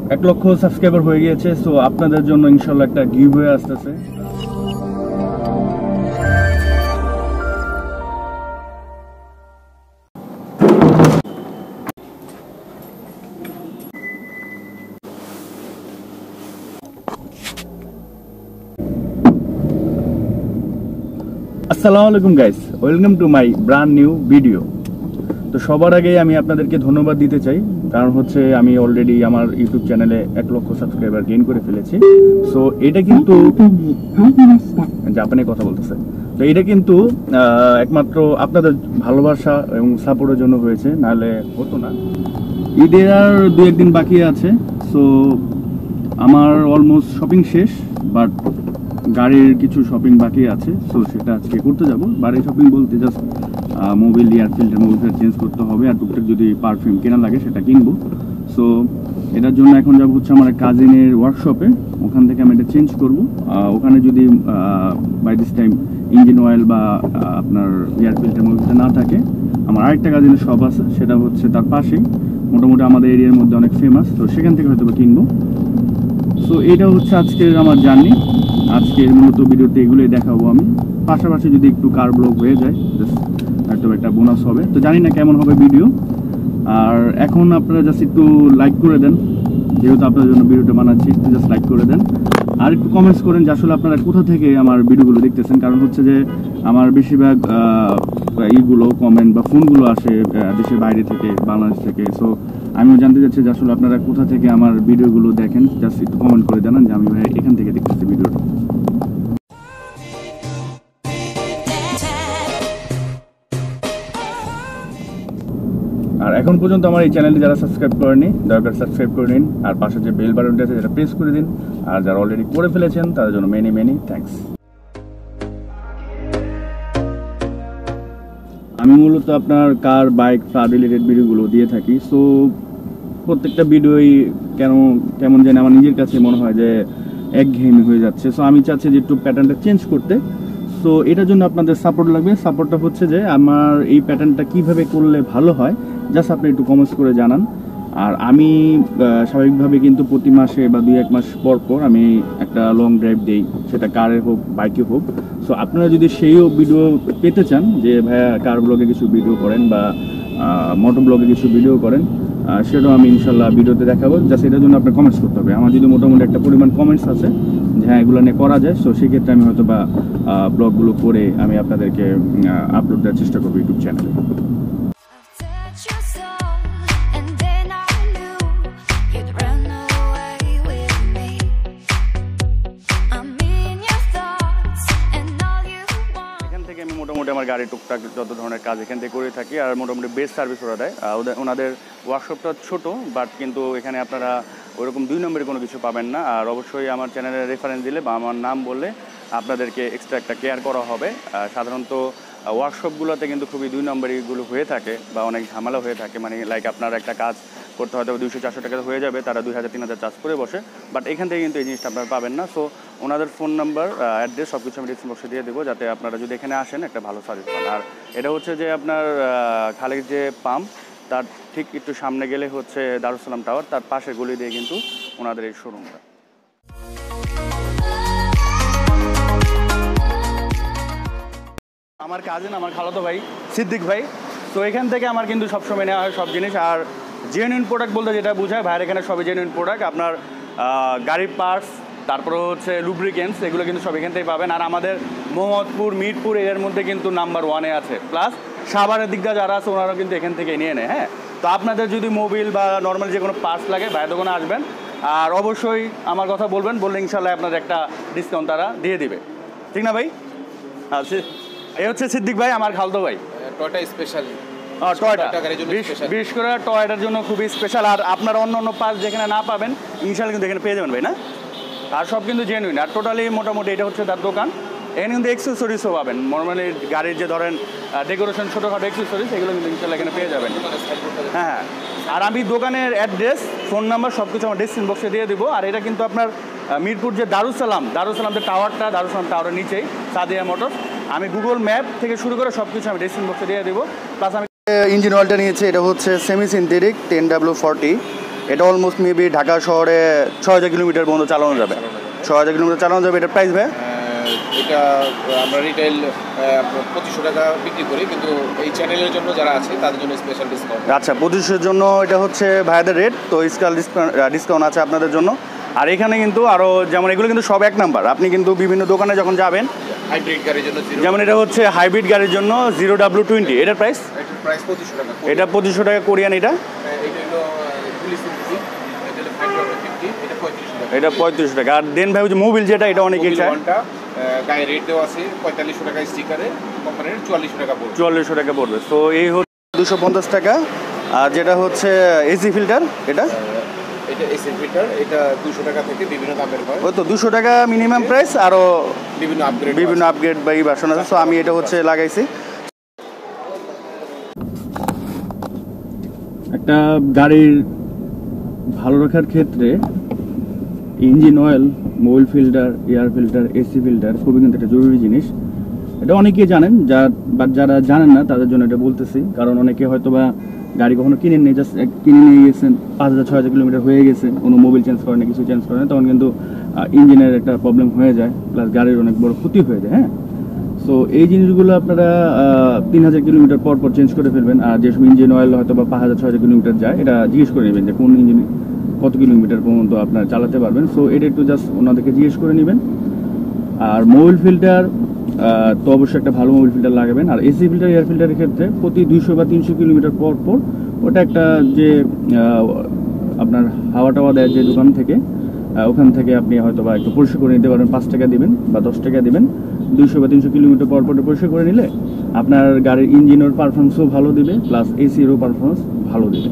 1 লক্ষ সাবস্ক্রাইবার হয়ে গিয়েছে। সো আপনাদের জন্য ইনশাল্লাহ একটা গিভওয়ে আসতেছে। আসসালামু আলাইকুম guys, welcome to my brand new video. তো সবার আগে আমি আপনাদেরকে ধন্যবাদ দিতে চাই, কারণ হচ্ছে আমি অলরেডি আমার ইউটিউব চ্যানেলে 1 লক্ষ সাবস্ক্রাইবার গেইন করে ফেলেছি। সো এটা কিন্তু জাপানে কথা বলতেছে। তো এটা কিন্তু একমাত্র আপনাদের ভালোবাসা এবং সাপোর্টের জন্য হয়েছে, নাহলে হতো না। ঈদের আর 2-1 দিন বাকি আছে। সো আমার অলমোস্ট শপিং শেষ, বাট গাড়ির কিছু শপিং বাকি আছে। সো সেটা আজকে করতে যাব। বাড়ির শপিং বলতে জাস্ট মোবিল, এয়ার ফিল্টার, মোবিলটা চেঞ্জ করতে হবে, আর টুকটাক যদি পারফিউম কেনা লাগে সেটা কিনবো। সো এটার জন্য এখন যাবো হচ্ছে আমার কাজিনের ওয়ার্কশপে। ওখান থেকে আমি এটা চেঞ্জ করবো। ওখানে যদি by this time engine oil বা আপনার এয়ার ফিল্টার, মোবিলটা না থাকে, আমার আরেকটা কাজিনের শপ আছে, সেটা হচ্ছে তার পাশেই, মোটামুটি আমাদের এরিয়ার মধ্যে অনেক ফেমাস। তো সেখান থেকে হয়তো কিনবো। সো এটা হচ্ছে আজকের আমার জার্নি। আজকের মূলত ভিডিওতে এগুলোই দেখাবো আমি। পাশাপাশি যদি একটু কার ব্লগ হয়ে যায় হয়তো একটা বোনাস হবে। তো জানি না কেমন হবে ভিডিও। আর এখন আপনারা জাস্ট একটু লাইক করে দেন, যেহেতু আপনার জন্য ভিডিওটা বানাচ্ছি, একটু জাস্ট লাইক করে দেন। আর একটু কমেন্টস করেন যে আসলে আপনারা কোথা থেকে আমার ভিডিওগুলো দেখতেছেন। কারণ হচ্ছে যে আমার বেশিরভাগ ইগুলো কমেন্ট বা ফোনগুলো আসে দেশের বাইরে থেকে, বাংলাদেশ থেকে। সো আমিও জানতে চাচ্ছি যে আসলে আপনারা কোথা থেকে আমার ভিডিওগুলো দেখেন। জাস্ট একটু কমেন্ট করে জানান যে আমি এখান থেকে দেখতেছি ভিডিওটা। আর এখন পর্যন্ত আমার এই চ্যানেলটি যারা সাবস্ক্রাইব করেনি, দয়া করে সাবস্ক্রাইব করে নিন। আর পাশে যে বেল বাটনটা আছে সেটা প্রেস করে দিন। আর যারা অলরেডি করে ফেলেছেন তাদের জন্য মেনি মেনি থ্যাঙ্কস। আমি মূলত আপনার কার, বাইক, কার রিলেটেড ভিডিওগুলো দিয়ে থাকি। সো প্রত্যেকটা ভিডিওই কেমন যেন আমার নিজের কাছে মনে হয় যে একঘেয়েমি হয়ে যাচ্ছে। সো আমি চাচ্ছি যে একটু প্যাটার্নটা চেঞ্জ করতে। সো এটার জন্য আপনাদের সাপোর্ট লাগবে। সাপোর্টটা হচ্ছে যে আমার এই প্যাটার্নটা কিভাবে করলে ভালো হয়, জাস্ট আপনি একটু কমেন্টস করে জানান। আর আমি স্বাভাবিকভাবে কিন্তু প্রতি মাসে বা 2-1 মাস পর পর আমি একটা লং ড্রাইভ দিই, সেটা কারে হোক বাইকে হোক। সো আপনারা যদি সেইও ভিডিও পেতে চান যে ভাইয়া কার ব্লগে কিছু ভিডিও করেন বা মোটর ব্লগে কিছু ভিডিও করেন, সেটাও আমি ইনশাল্লাহ ভিডিওতে দেখাবো। জাস্ট এটার জন্য আপনার কমেন্টস করতে হবে। আমার যদি মোটামুটি একটা পরিমাণ কমেন্টস আছে যে হ্যাঁ এগুলো নিয়ে করা যায়, সো সেক্ষেত্রে আমি হয়তো বা ব্লগগুলো করে আমি আপনাদেরকে আপলোড দেওয়ার চেষ্টা করবো ইউটিউব চ্যানেলে। মোটামুটি আমার গাড়ি টুকটাক যত ধরনের কাজ এখান থেকে করে থাকি। আর মোটামুটি বেস্ট সার্ভিস ওরা দেয়। ওনাদের ওয়ার্কশপটা ছোট, বাট কিন্তু এখানে আপনারা ওইরকম 2 নম্বরে কোনো কিছু পাবেন না। আর অবশ্যই আমার চ্যানেলের রেফারেন্স দিলে বা আমার নাম বললে আপনাদেরকে এক্সট্রা একটা কেয়ার করা হবে। সাধারণত ওয়ার্কশপগুলোতে কিন্তু খুবই 2 নম্বরগুলো হয়ে থাকে বা অনেক ঝামেলা হয়ে থাকে। মানে লাইক আপনার একটা কাজ করতে হয়তো 200-400 টাকা হয়ে যাবে, তারা 2000-3000 চার্জ করে বসে। বাট এখান থেকে কিন্তু এই জিনিসটা আপনারা পাবেন না। সো ওনাদের ফোন নাম্বার, অ্যাড্রেস সব কিছু আমি ডিসক্রিপশন বক্সে দিয়ে দেবো, যাতে আপনারা যদি এখানে আসেন একটা ভালো সার্ভিস পান। আর এটা হচ্ছে যে আপনার খালের যে পাম্প, তার ঠিক একটু সামনে গেলে হচ্ছে দারুসালাম টাওয়ার, তার পাশের গলি দিয়ে কিন্তু ওনাদের এই শোরুমটা। আমার কাজিন, আমার খালাতো ভাই সিদ্দিক ভাই। তো এখান থেকে আমার কিন্তু সবসময় নেওয়া হয় সব জিনিস। আর জেনুইন প্রোডাক্ট বলতে যেটা বোঝায়, ভাইয়ের এখানে সবই জেনুইন প্রোডাক্ট। আপনার গাড়ির পার্টস, তারপরে হচ্ছে লুব্রিকেন্টস, এগুলো কিন্তু সব এখান থেকে পাবেন। আর আমাদের মোহাম্মদপুর, মিরপুর এর মধ্যে কিন্তু নাম্বার 1-এ আছে। প্লাস সাভারের দিকটা যারা আছে ওনারাও কিন্তু এখান থেকে নিয়ে নেয়। হ্যাঁ, তো আপনাদের যদি মোবিল বা নর্মাল যে কোনো পার্টস লাগে, ভাইয়ের দোকানে আসবেন। আর অবশ্যই আমার কথা বলবেন, বললে ইনশাল্লাহ আপনাদের একটা ডিসকাউন্ট তারা দিয়ে দিবে। ঠিক না ভাই? আচ্ছা, এই হচ্ছে সিদ্দিক ভাই, আমার খালতো ভাই। টয়টা স্পেশাল, বিশেষ করে টয়টার জন্য খুবই স্পেশাল। আর আপনার অন্য পার্টস যেখানে না পাবেন ইনশাল্লাহ কিন্তু এখানে পেয়ে যাবেন ভাই, না? আর সব কিন্তু জেনুইন। আর টোটালি মোটামুটি এটা হচ্ছে তার দোকান। এখানে কিন্তু এক্সেসরিজও পাবেন, নর্মালি গাড়ির যে ধরেন ডেকোরেশন, ছোটোখাটো এক্সেসরিজ, এগুলো কিন্তু ইনশাল্লাহ এখানে পেয়ে যাবেন। হ্যাঁ, আর আমি দোকানের অ্যাড্রেস, ফোন নাম্বার সব কিছু আমার ডিসক্রিপশন বক্সে দিয়ে দেবো। আর এটা কিন্তু আপনার মিরপুর যে দারুসালাম যে টাওয়ারটা, দারুসালাম টাওয়ারের নিচেই সাদিয়া মোটরস। আমি গুগল ম্যাপ থেকে শুরু করে সব কিছু আমি ডিসক্রিপশন বক্সে দিয়ে দেবো। প্লাস আমি ইঞ্জিন অয়েলটা নিয়েছি, এটা হচ্ছে সেমি সিনথেটিক 10W40। এটা অলমোস্ট মেবি ঢাকা শহরে 6000 কিলোমিটার পর্যন্ত চালানো যাবে। 6000 কিলোমিটার চালানো যাবে। এটার প্রাইস ভাই? এটা আমরা রিটেল 2500 টাকা বিক্রি করি, কিন্তু এই চ্যানেলের জন্য যারা আছে তাদের জন্য স্পেশাল ডিসকাউন্ট। আচ্ছা, 2500-এর জন্য এটা হচ্ছে ভাইয়াদের রেট, তো ডিসকাউন্ট আছে আপনাদের জন্য। আর এখানে কিন্তু আরও যেমন এগুলো কিন্তু সব এক নাম্বার, আপনি কিন্তু বিভিন্ন দোকানে যখন যাবেন হাইব্রিড গাড়ির জন্য যেমন এটা হচ্ছে হাইব্রিড গাড়ির জন্য 0W20, এটার প্রাইস? এটার প্রাইস 2500 টাকা। এটা 2500 টাকা কোরিয়ান। এটা এটা 3500 টাকা। আর দেন ভাই যে মোবিল যেটা, এটা অনেকেই চায়, গায়ে রেট দেওয়া আছে 4500 টাকা স্টিকারে, কোম্পানির 4400 টাকা পড়বে। 4400 টাকা পড়বে। সো এই হচ্ছে 250 টাকা। আর যেটা হচ্ছে এসি ফিল্টার, এটা এসি ফিল্টার, এটা 200 টাকা থেকে বিভিন্ন দামের হয়। ওই তো 200 টাকা মিনিমাম প্রাইস, আরও বিভিন্ন আপগ্রেড বা এই ভার্সন আছে। সো আমি এটা হচ্ছে লাগাইছি। একটা গাড়ির ভালো রাখার ক্ষেত্রে engine oil, mobil filter, air filter, AC filter খুবই কিন্তু একটা জরুরি জিনিস। এটা অনেকেই জানেন, যারা জানেন না তাদের জন্য এটা বলতেছি। কারণ অনেকে হয়তো বা গাড়ি কখনো কিনে নিয়ে জাস্ট কিনে নিয়ে গেছেন, 5000-6000 কিলোমিটার হয়ে গেছে, কোনো মোবিল চেঞ্জ করে না, কিছু চেঞ্জ করে না, তখন কিন্তু ইঞ্জিনের একটা প্রবলেম হয়ে যায়, প্লাস গাড়ির অনেক বড় ক্ষতি হয়ে যায়। হ্যাঁ, সো এই জিনিসগুলো আপনারা 3000 কিলোমিটার পর চেঞ্জ করে ফেলবেন। আর যেসব ইঞ্জিন অয়েল হয়তো বা 5000-6000 কিলোমিটার যায়, এটা জিজ্ঞেস করে নেবেন যে কোন ইঞ্জিন কত কিলোমিটার পর্যন্ত আপনার চালাতে পারবেন। সো এটা একটু জাস্ট ওনাদেরকে জিজ্ঞেস করে নেবেন। আর মোবিল ফিল্টার তো অবশ্যই একটা ভালো মোবিল ফিল্টার লাগাবেন। আর এসি ফিল্টার, এয়ার ফিল্টারের ক্ষেত্রে প্রতি 200 বা 300 কিলোমিটার পর ওটা একটা যে আপনার হাওয়া টাওয়া দেয় যে দোকান থেকে, ওখান থেকে আপনি হয়তো বা একটু পরিষ্কার করে নিতে পারবেন। 5 টাকা দিবেন বা 10 টাকা দিবেন, 200 বা 300 কিলোমিটার পর পরিষ্কার করে নিলে আপনার গাড়ির ইঞ্জিনের পারফরমেন্সও ভালো দিবে, প্লাস এসিরও পারফরমেন্স ভালো দিবে।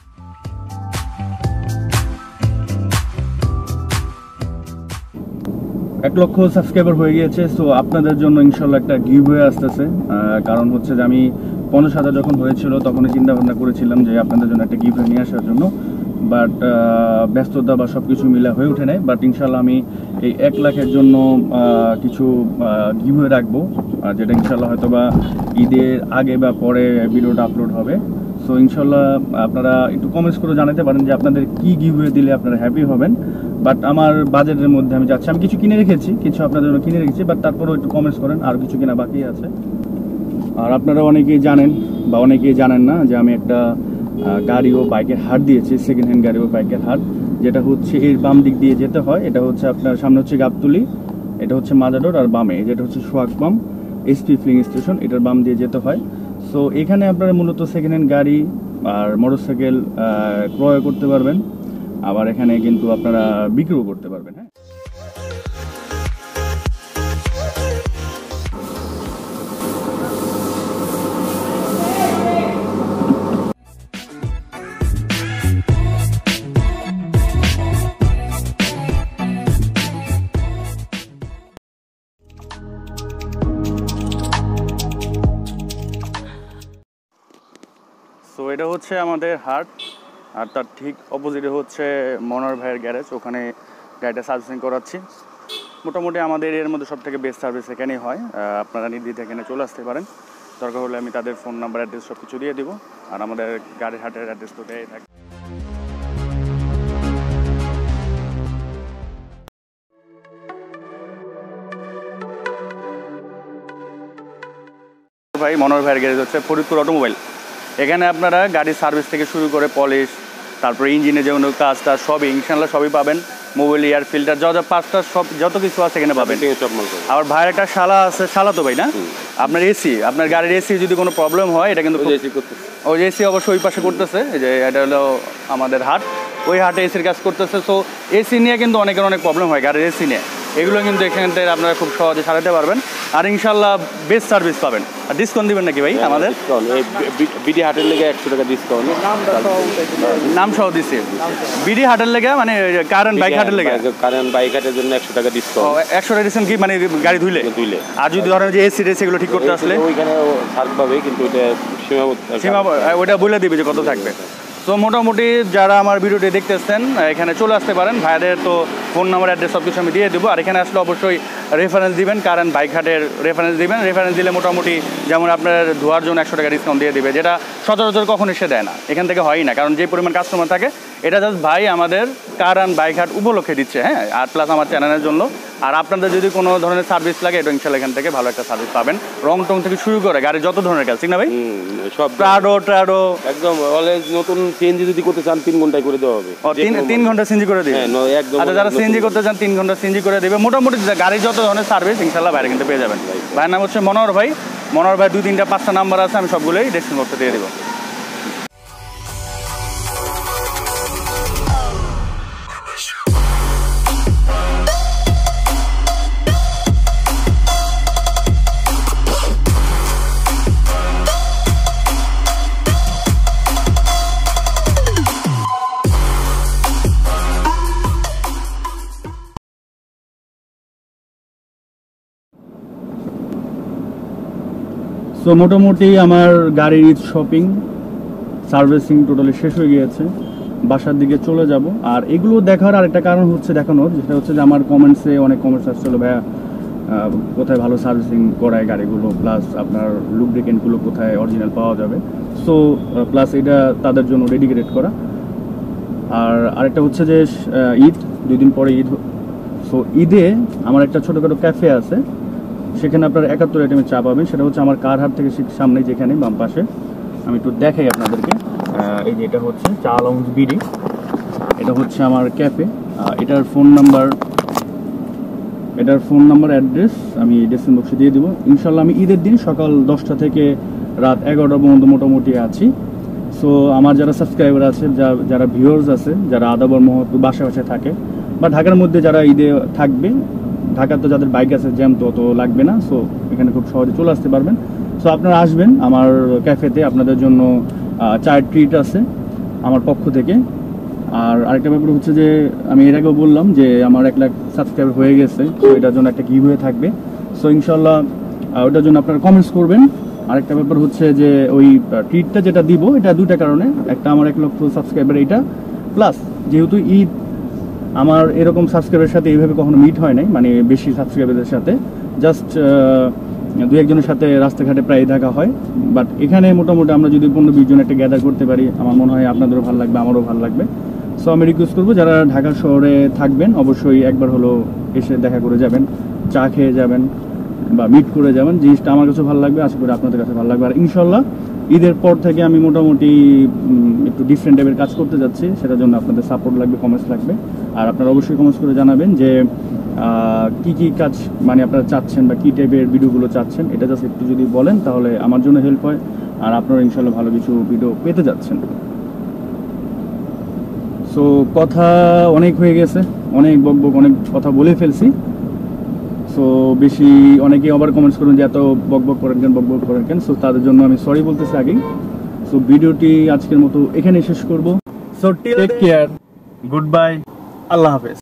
1 লক্ষ সাবস্ক্রাইবার হয়ে গিয়েছে। সো আপনাদের জন্য ইনশাল্লাহ একটা গিভ হয়ে আসতেছে। কারণ হচ্ছে যে আমি 50,000 যখন হয়েছিল তখনই চিন্তা ভাবনা করেছিলাম যে আপনাদের জন্য একটা গিভ নিয়ে আসার জন্য, বাট ব্যস্ততা বা সব কিছু মিলে হয়ে ওঠে নাই। বাট ইনশাল্লাহ আমি এই 1 লাখের জন্য কিছু গিভ হয়ে রাখবো, যেটা ইনশাল্লাহ হয়তো বা ঈদের আগে বা পরে ভিডিওটা আপলোড হবে। সো ইনশাল্লাহ আপনারা একটু কমেন্টস করে জানাতে পারেন যে আপনাদের কি গিভ হয়ে দিলে আপনারা হ্যাপি হবেন। বাট আমার বাজেটের মধ্যে আমি যাচ্ছি, আমি কিছু কিনে রেখেছি, কিছু আপনাদের জন্য কিনে রেখেছি, বাট তারপরেও একটু কমেন্টস করেন, আর কিছু কিনা বাকি আছে। আর আপনারা অনেকেই জানেন বা অনেকেই জানেন না যে আমি একটা গাড়ি ও বাইকের হাট দিয়েছি, সেকেন্ড হ্যান্ড গাড়ি ও বাইকের হাট, যেটা হচ্ছে এর বাম দিক দিয়ে যেতে হয়। এটা হচ্ছে আপনার সামনে হচ্ছে গাবতলি, এটা হচ্ছে মাজাডোর, আর বামে যেটা হচ্ছে সোহাগবাম এসপি ফিলিং স্টেশন, এটার বাম দিয়ে যেতে হয়। সো এখানে আপনারা মূলত সেকেন্ড হ্যান্ড গাড়ি আর মোটরসাইকেল ক্রয় করতে পারবেন, আবার এখানে কিন্তু আপনারা বিক্রিও করতে পারবেন। হ্যাঁ, সো এটা হচ্ছে আমাদের হাট, আর তার ঠিক অপোজিটে হচ্ছে মনোহর ভাইয়ের গ্যারেজ, ওখানে গাড়িটা সার্ভিসিং করাচ্ছি। মোটামুটি আমাদের এর মধ্যে সব থেকে বেস্ট সার্ভিস এখানেই হয়। আপনারা নির্দ্বিধায় এখানে চলে আসতে পারেন, দরকার হলে আমি তাদের ফোন নাম্বার, অ্যাড্রেস সব কিছু দিয়ে দিব। আর আমাদের গাড়ির হাটের অ্যাড্রেস তো দেয় থাকে। ভাই মনোহর ভাইয়ের গ্যারেজ হচ্ছে ফরিদপুর অটোমোবাইল। এখানে আপনারা গাড়ির সার্ভিস থেকে শুরু করে পলিশ, তারপরে ইঞ্জিনে যে কোনো কাজটা সবই ইনশাল্লাহ সবই পাবেন। মোবাইল, এয়ার ফিল্টার, পাঁচটা সব যত কিছু আছে এখানে পাবেন। আবার ভাইয়ের একটা শালা আছে, শালা তো ভাই না, আপনার এসি, আপনার গাড়ির এসি যদি কোনো প্রবলেম হয়, এটা কিন্তু ওই এসি অবশ্যই ওই পাশে করতেছে, যে এটা হলো আমাদের হাট, ওই হাটে এসির কাজ করতেছে। সো এসি নিয়ে কিন্তু অনেকের অনেক প্রবলেম হয় গাড়ির এসি নিয়ে, এগুলো কিন্তু এখান থেকে আপনারা খুব সহজে সারাতে পারবেন। আর ইনশাল্লাহ বেস্ট সার্ভিস পাবেন। আর ডিসকাউন্ট দিবেন নাকি ভাই? আমাদের বিডি হাটের লেগে 100 টাকা ডিসকাউন্ট, নাম সহ দিচ্ছে। বিডি হাটের লেগে মানে কারেন্ট বাইক হাটের লেগে, কারেন্ট বাইক হাটের জন্য 100 টাকা ডিসকাউন্ট। 100 টাকা ডিসকাউন্ট কি মানে গাড়ি ধুইলে? আর যদি ধরেন যে এসি রেসি এগুলো ঠিক করতে আসলে ওইখানে ছাড় পাবে, কিন্তু ওইটা সীমাবদ্ধ, ওইটা বলে দিবে যে কত থাকবে। তো মোটামুটি যারা আমার ভিডিওটি দেখতেছেন এখানে চলে আসতে পারেন। ভাইদের তো ফোন নাম্বার অ্যাড্রেস সব কিছু আমি দিয়ে দেবো। আর এখানে আসলে অবশ্যই রেফারেন্স দিবেন, কারণ বাইক হাটের রেফারেন্স দিবেন। রেফারেন্স দিলে মোটামুটি যেমন আপনার ধোয়ার জন্য 100 টাকা ডিসকাউন্ট দিয়ে দিবে, যেটা সচরাচর কখনো সে দেয় না, এখান থেকে হয়ই না, কারণ যে পরিমাণ কাস্টমার থাকে এটা জাস্ট ভাই আমাদের কারণ বাইক হাট উপলক্ষে দিচ্ছে, হ্যাঁ, আর প্লাস আমার চ্যানেলের জন্য। আর আপনাদের যদি কোনো ধরনের সার্ভিস লাগে এটা ইনশাল্লাহ এখান থেকে ভালো একটা সার্ভিস পাবেন, রং টং থেকে শুরু করে গাড়ি যত ধরনের কাজ, ঠিক না ভাই? সব ট্রাডো একদম অলওয়েজ নতুন সিএনজি যদি করতে চান 3 ঘন্টায় করে দেওয়া হবে। 3 ঘন্টা সিএনজি করে দিবে। আচ্ছা, যারা সিএনজি করতে চান 3 ঘন্টা সিএনজি করে দিবে। মোটামুটি গাড়ি যত ধরনের সার্ভিস ইনশাল্লাহ বাইরে কিন্তু পেয়ে যাবেন। ভাইয়ের নাম হচ্ছে মনোহর ভাই। মনোহর ভাই 2, 3, 5টা নাম্বার আছে, আমি সবগুলোই ডেসক্রিপশন বক্সে দিয়ে দেবো। সো মোটামুটি আমার গাড়ির শপিং সার্ভিসিং টোটালি শেষ হয়ে গিয়েছে, বাসার দিকে চলে যাব। আর এগুলো দেখার আরেকটা কারণ হচ্ছে দেখানোর, যেটা হচ্ছে যে আমার কমেন্টসে অনেক কমেন্টস আসছিল, ভাইয়া কোথায় ভালো সার্ভিসিং করায় গাড়িগুলো, প্লাস আপনার লুব্রিকেন্টগুলো কোথায় অরিজিনাল পাওয়া যাবে। সো প্লাস এটা তাদের জন্য ডেডিকেটেড করা। আর আরেকটা হচ্ছে যে ঈদ, 2 দিন পরে ঈদ। সো ঈদে আমার একটা ছোটোখাটো ক্যাফে আছে, সেখানে আপনার 71 আইটেমের চা পাবেন। সেটা হচ্ছে আমার কার হাট থেকে সামনে, যেখানে বাম পাশে। আমি একটু দেখাই আপনাদেরকে। এই যে এটা হচ্ছে চা লাউঞ্জ বিডি, এটা হচ্ছে আমার ক্যাফে। এটার ফোন নাম্বার অ্যাড্রেস আমি ডেসক্রিপশন বক্সে দিয়ে দেবো। ইনশাল্লাহ আমি ঈদের দিন সকাল 10টা থেকে রাত 11টা পর্যন্ত মোটামুটি আছি। সো আমার যারা সাবস্ক্রাইবার আছে, যারা ভিউয়ার্স আছে, যারা আদাবর মহৎ বাসায় থাকে বা ঢাকার মধ্যে যারা ঈদে থাকবে, ঢাকার তো যাদের বাইক আছে জ্যাম তো অত লাগবে না, সো এখানে খুব সহজে চলে আসতে পারবেন। সো আপনারা আসবেন আমার ক্যাফেতে, আপনাদের জন্য চায়ের ট্রিট আছে আমার পক্ষ থেকে। আর আরেকটা ব্যাপার হচ্ছে যে আমি এর আগেও বললাম যে আমার 1 লাখ সাবস্ক্রাইবার হয়ে গেছে, তো এটার জন্য একটা গিভওয়ে থাকবে। সো ইনশাল্লাহ ওটার জন্য আপনারা কমেন্টস করবেন। আরেকটা ব্যাপার হচ্ছে যে ওই ট্রিটটা যেটা দিব, এটা 2টা কারণে। একটা আমার 1 লক্ষ সাবস্ক্রাইবার এইটা, প্লাস যেহেতু ঈদ, আমার এরকম সাবস্ক্রাইবের সাথে এইভাবে কখনো মিট হয় নাই, মানে বেশি সাবস্ক্রাইবারদের সাথে, জাস্ট 2-1 জনের সাথে রাস্তাঘাটে প্রায় দেখা হয়। বাট এখানে মোটামুটি আমরা যদি 15-20 জন একটা গ্যাদার করতে পারি, আমার মনে হয় আপনাদেরও ভালো লাগবে, আমারও ভালো লাগবে। সো আমি রিকোয়েস্ট করবো যারা ঢাকা শহরে থাকবেন অবশ্যই একবার হলো এসে দেখা করে যাবেন, চা খেয়ে যাবেন বা মিট করে যাবেন। জিনিসটা আমার কাছে ভালো লাগবে, আশা করি আপনাদের কাছে ভালো লাগবে। আর ইনশাল্লাহ ঈদের পর থেকে আমি মোটামুটি একটু ডিফারেন্ট টাইপের কাজ করতে যাচ্ছি, সেটার জন্য আপনাদের সাপোর্ট লাগবে, কমেন্টস লাগবে। আর আপনারা অবশ্যই কমেন্টস করে জানাবেন যে কি কাজ মানে আপনারা চাচ্ছেন বা কী টাইপের ভিডিওগুলো চাচ্ছেন, এটা জাস্ট একটু যদি বলেন তাহলে আমার জন্য হেল্প হয়, আর আপনারা ইনশাল্লাহ ভালো কিছু ভিডিও পেতে যাচ্ছেন। সো কথা অনেক হয়ে গেছে, অনেক অনেক কথা বলে ফেলছি। সো বেশি অনেকেই আবার কমেন্টস করুন যে এত বকবক করেন কেন। সো তাদের জন্য আমি সরি বলতেছি আগেই। সো ভিডিওটি আজকের মতো এখানে শেষ করব। So take care, goodbye, আল্লাহ হাফেজ।